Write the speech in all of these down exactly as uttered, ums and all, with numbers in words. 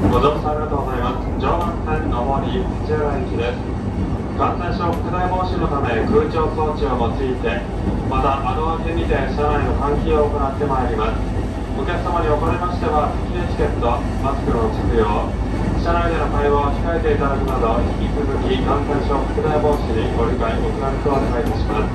ご乗車ありがとうございます。常磐線上り土浦行きです。感染症拡大防止のため空調装置を用いて、また窓開けにて車内の換気を行ってまいります。お客様におかれましては、席エチケット、マスクの着用、車内での会話を控えていただくなど、引き続き感染症拡大防止にご理解ご協力をお願いいたします。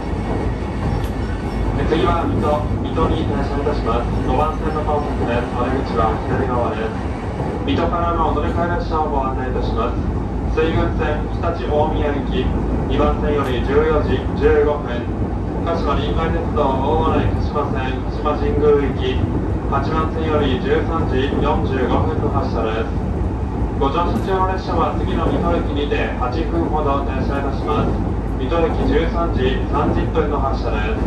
次は水戸、水戸に停車いたします。ごばん線の到着です。お出口は左側です。水戸からのお乗り換え列車をご案内いたします。水郡線日立大宮行きにばん線よりじゅうよじじゅうごふん、鹿島臨海鉄道大洗鹿島線鹿島神宮行きはちばん線よりじゅうさんじよんじゅうごふんの発車です。ご乗車中の列車は次の水戸駅にてはちふんほど停車いたします。水戸駅じゅうさんじさんじゅっぷんの発車です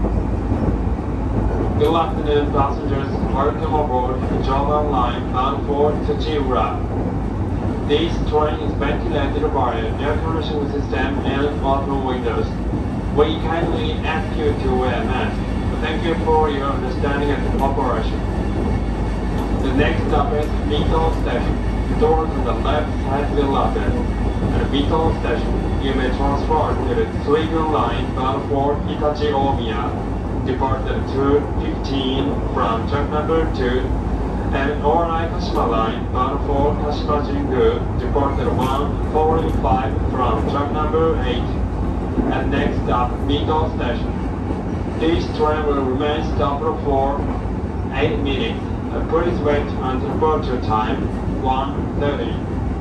。Good afternoon, passengers. Welcome aboard the Joban Line bound for Tsuchiura. This train is ventilated by an air conditioning system and open windows. We kindly ask you to wear a mask. Thank you for your understanding and cooperation. The next stop is Mito Station. Doors on the left side will open. At Mito Station, you may transfer to the Suigun Line bound for Hitachi Omiya. Departed two fifteen from track number two, and Orai Kashima Line bound for Kashima Jingu, departed one forty-five from track number eight. And next stop, Mito Station. This train will remain stopped for eight minutes. Uh, please wait until departure time one thirty.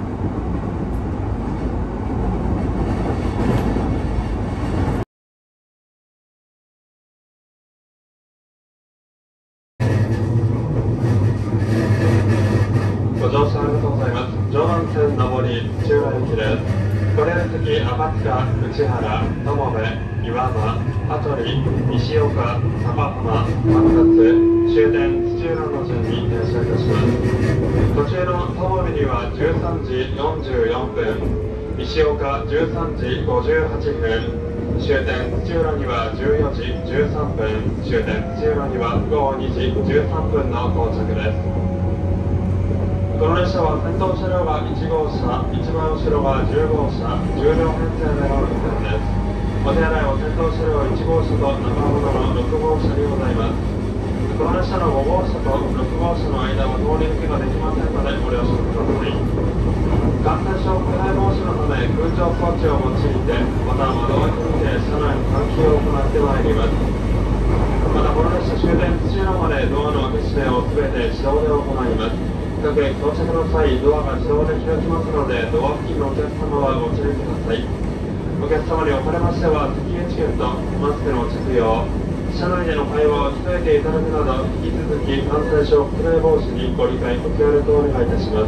ご乗車ありがとうございます。常磐線上り土浦行きです。これら先赤塚、内原、友部、岩間、羽鳥、西岡、坂浜、松達、終点土浦の順に停車いたします。途中の友部にはじゅうさんじよんじゅうよんぷん、西岡じゅうさんじごじゅうはちふん、終点土浦にはじゅうよじじゅうさんぷん、終点土浦にはごごにじじゅうさんぷんの到着です。この列車は先頭車両がいち号車、一番後ろがじゅう号車、じゅう両編成での路線です。お手洗いは先頭車両いち号車と中ほどのろく号車にございます。この列車のご号車とろく号車の間は通り抜けができませんのでご了承ください。感染症拡大防止のため空調装置を用いて、また窓開けにて車内の換気を行ってまいります。またこの列車終点土浦までドアの開け閉めを全て自動で行います。各駅到着の際、ドアが自動で開きますので、ドア付近のお客様はご注意ください。お客様におかれましては、席エチケット、マスクの着用、車内での会話を控えていただくなど、引き続き感染症拡大防止にご理解ご協力をお願いいたします。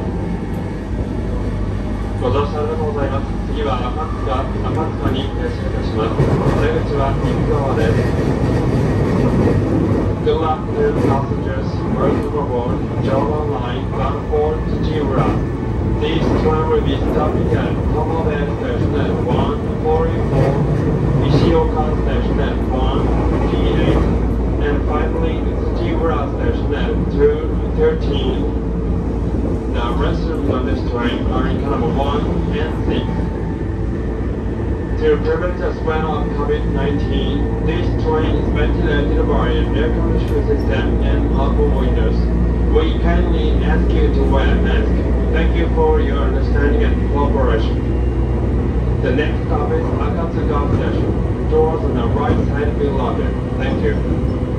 ご乗車ありがとうございます。次は赤塚、赤塚に停車いたします。出口は右側です。Good afternoon, passengers. Welcome aboard Joban Line bound for Tsuchiura. This train will be stopping at Tomobe Station at one forty-four, Ishioka Station at one fifty-eight, and finally Tsuchiura Station at two thirteen. The restrooms on this train are in number one and six. To prevent the spread of COVID nineteen, this train is ventilated by an air conditioning system and open windows. We kindly ask you to wear a mask. Thank you for your understanding and cooperation. The next stop is Akatsuka Station. Doors on the right side will open. Thank you.